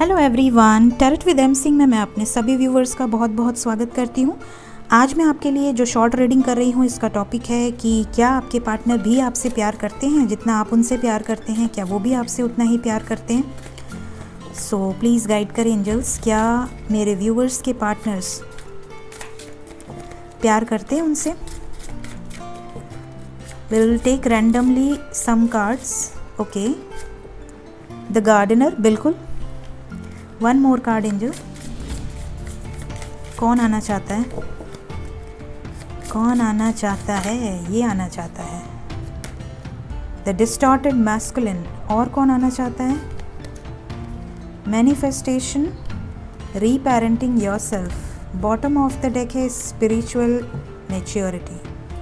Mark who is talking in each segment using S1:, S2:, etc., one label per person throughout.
S1: Hello everyone, tarot with M Singh में मैं अपने सभी व्यूवर्स का बहुत बहुत स्वागत करती हूँ। आज मैं आपके लिए जो शॉर्ट रीडिंग कर रही हूँ, इसका टॉपिक है कि क्या आपके पार्टनर भी आपसे प्यार करते हैं जितना आप उनसे प्यार करते हैं, क्या वो भी आपसे उतना ही प्यार करते हैं। सो प्लीज़ गाइड करें एंजल्स, क्या मेरे व्यूवर्स के पार्टनर्स प्यार करते हैं उनसे। Will take randomly some cards. Okay, the gardener, बिल्कुल। One more card angel. कौन आना चाहता है? कौन आना चाहता है? ये आना चाहता है द डिस्टॉर्टेड मैस्कुलिन। और कौन आना चाहता है? Manifestation, reparenting yourself. Bottom of the deck है स्पिरिचुअल मैच्योरिटी।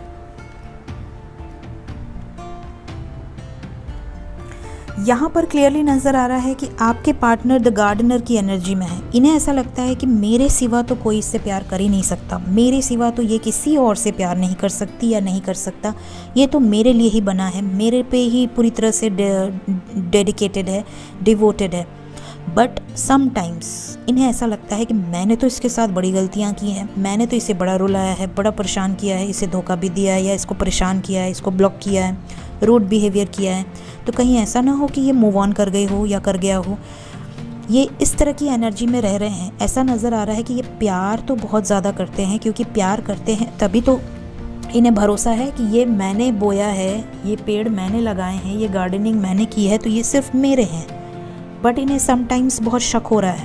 S1: यहाँ पर क्लियरली नज़र आ रहा है कि आपके पार्टनर द गार्डनर की एनर्जी में है। इन्हें ऐसा लगता है कि मेरे सिवा तो कोई इससे प्यार कर ही नहीं सकता, मेरे सिवा तो ये किसी और से प्यार नहीं कर सकती या नहीं कर सकता, ये तो मेरे लिए ही बना है, मेरे पे ही पूरी तरह से डेडिकेटेड है, डिवोटेड है। बट समटाइम्स इन्हें ऐसा लगता है कि मैंने तो इसके साथ बड़ी गलतियाँ की हैं, मैंने तो इसे बड़ा रुलाया है, बड़ा परेशान किया है, इसे धोखा भी दिया है या इसको परेशान किया है, इसको ब्लॉक किया है, रूड बिहेवियर किया है। तो कहीं ऐसा ना हो कि ये मूव ऑन कर गई हो या कर गया हो। ये इस तरह की एनर्जी में रह रहे हैं। ऐसा नज़र आ रहा है कि ये प्यार तो बहुत ज़्यादा करते हैं, क्योंकि प्यार करते हैं तभी तो इन्हें भरोसा है कि ये मैंने बोया है, ये पेड़ मैंने लगाए हैं, ये गार्डनिंग मैंने की है, तो ये सिर्फ मेरे हैं। बट इन्हें समटाइम्स बहुत शक हो रहा है।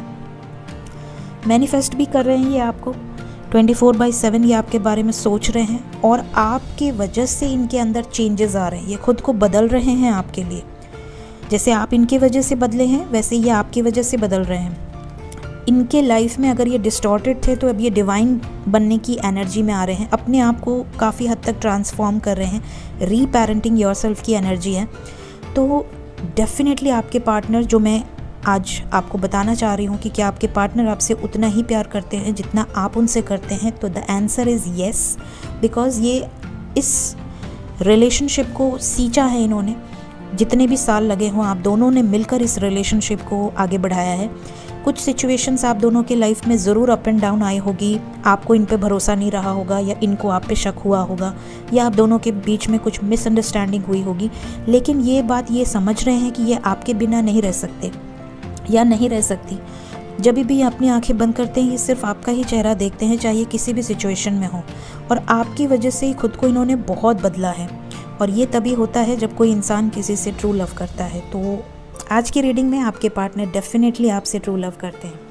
S1: मैनिफेस्ट भी कर रहे हैं ये आपको 24/7, ये आपके बारे में सोच रहे हैं और आपके वजह से इनके अंदर चेंजेस आ रहे हैं। ये खुद को बदल रहे हैं आपके लिए। जैसे आप इनके वजह से बदले हैं, वैसे ये आपकी वजह से बदल रहे हैं। इनके लाइफ में अगर ये डिस्टॉर्टेड थे तो अब ये डिवाइन बनने की एनर्जी में आ रहे हैं, अपने आप को काफ़ी हद तक ट्रांसफॉर्म कर रहे हैं। रीपेरेंटिंग योरसेल्फ की एनर्जी है। तो डेफिनेटली आपके पार्टनर, जो मैं आज आपको बताना चाह रही हूँ कि क्या आपके पार्टनर आपसे उतना ही प्यार करते हैं जितना आप उनसे करते हैं, तो the answer is yes. Because ये इस रिलेशनशिप को सींचा है इन्होंने। जितने भी साल लगे हों, आप दोनों ने मिलकर इस रिलेशनशिप को आगे बढ़ाया है। कुछ सिचुएशंस आप दोनों के लाइफ में ज़रूर अप एंड डाउन आई होगी, आपको इन पे भरोसा नहीं रहा होगा या इनको आप पे शक हुआ होगा या आप दोनों के बीच में कुछ मिसअंडरस्टैंडिंग हुई होगी। लेकिन ये बात ये समझ रहे हैं कि ये आपके बिना नहीं रह सकते या नहीं रह सकती। जब भी अपनी आंखें बंद करते हैं, ये सिर्फ आपका ही चेहरा देखते हैं, चाहे किसी भी सिचुएशन में हो। और आपकी वजह से ही खुद को इन्होंने बहुत बदला है। और ये तभी होता है जब कोई इंसान किसी से ट्रू लव करता है। तो आज की रीडिंग में आपके पार्टनर डेफिनेटली आपसे ट्रू लव करते हैं।